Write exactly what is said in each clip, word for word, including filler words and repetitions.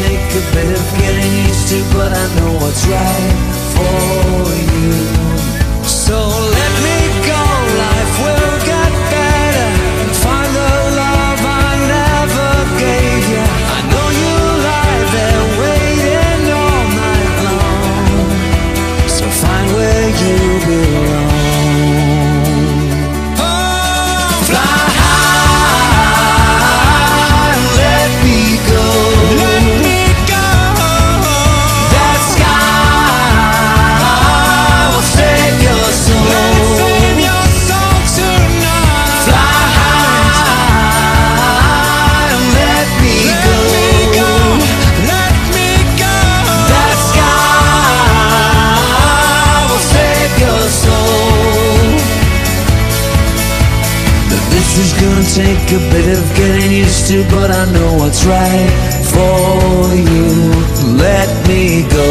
take a bit of getting used to, but I know what's right for you. So let me go, life will get better. Find the love I never gave you. I know you lie there waiting all night long. So find where you belong. It's gonna take a bit of getting used to, but I know what's right for you. Let me go.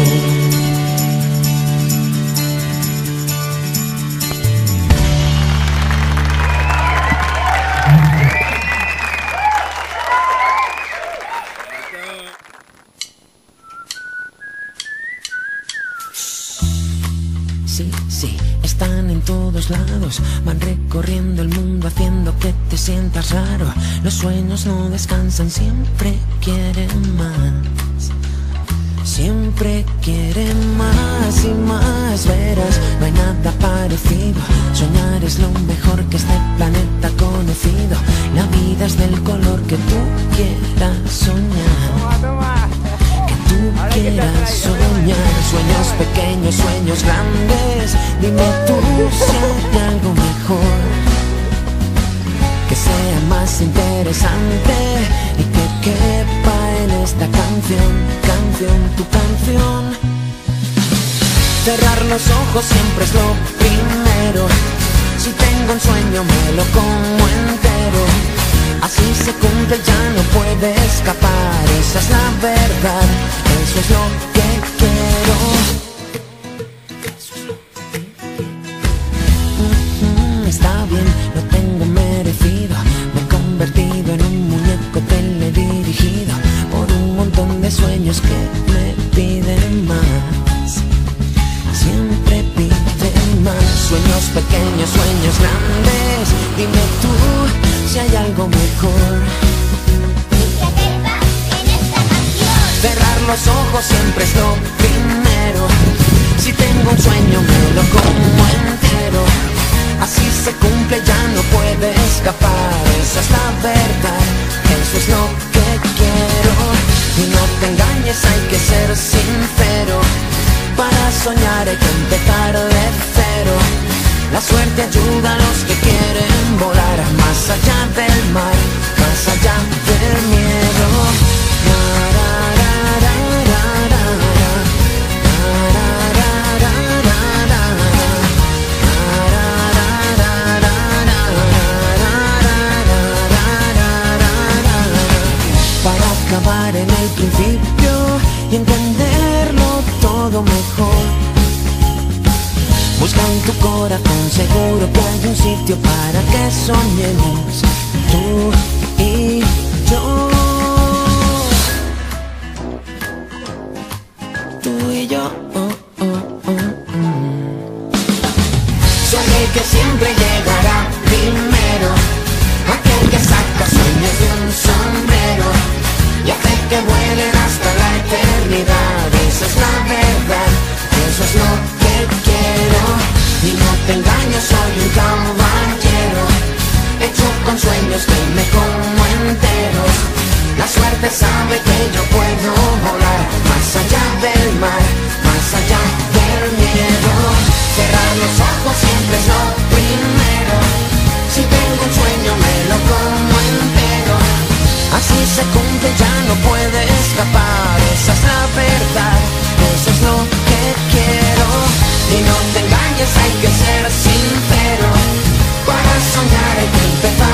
Sí, sí, están en todos lados, van recorriendo el mundo haciendo que te sientas raro. Los sueños no descansan, siempre quieren más. Siempre quieren más y más, verás, no hay nada parecido. Soñar es lo mejor que este planeta ha conocido. La vida es del color que tú quieras soñar. Tú quieras soñar, sueños pequeños, sueños grandes. Dime tú si hay algo mejor, que sea más interesante y que quepa en esta canción, canción, tu canción. Cerrar los ojos siempre es lo primero. Si tengo un sueño me lo como entero. Así se cumple, ya no puede escapar. Esa es la verdad, eso es lo que quiero. Mm-hmm, está bien, lo tengo merecido. Me he convertido en un muñeco teledirigido por un montón de sueños que me piden más. Siempre piden más. Sueños pequeños, sueños grandes. Dime tú si hay algo mejor. Cerrar los ojos siempre es lo primero. Si tengo un sueño me lo como entero. Así se cumple, ya no puede escapar. Esa es la verdad, eso es lo que quiero. Y no te engañes, hay que ser sincero. Para soñar hay que empezar de cero. La suerte ayuda a los que quieren volar más allá del mar, más allá del miedo. Para acabar en el principio y entenderlo todo mejor, busca en tu corazón, seguro que hay un sitio para que soñemos tú y yo. Tú y yo. Oh, oh, oh, oh. Soy el que siempre llegará primero, aquel que saca sueños de un sombrero y hace que vuelen hasta la eternidad. Esa es la verdad, eso es lo que quiero. Y no te engañes, soy un caballero, hecho con sueños que me como enteros. La suerte sabe que yo puedo volar más allá del mar, más allá del miedo. Cerrar los ojos siempre es lo primero. Si tengo un sueño me lo como entero. Así se cumple, ya no puede escapar. Esa es la verdad, eso es lo que quiero. Y no te engañes, hay que ser sincero. Para soñar hay que empezar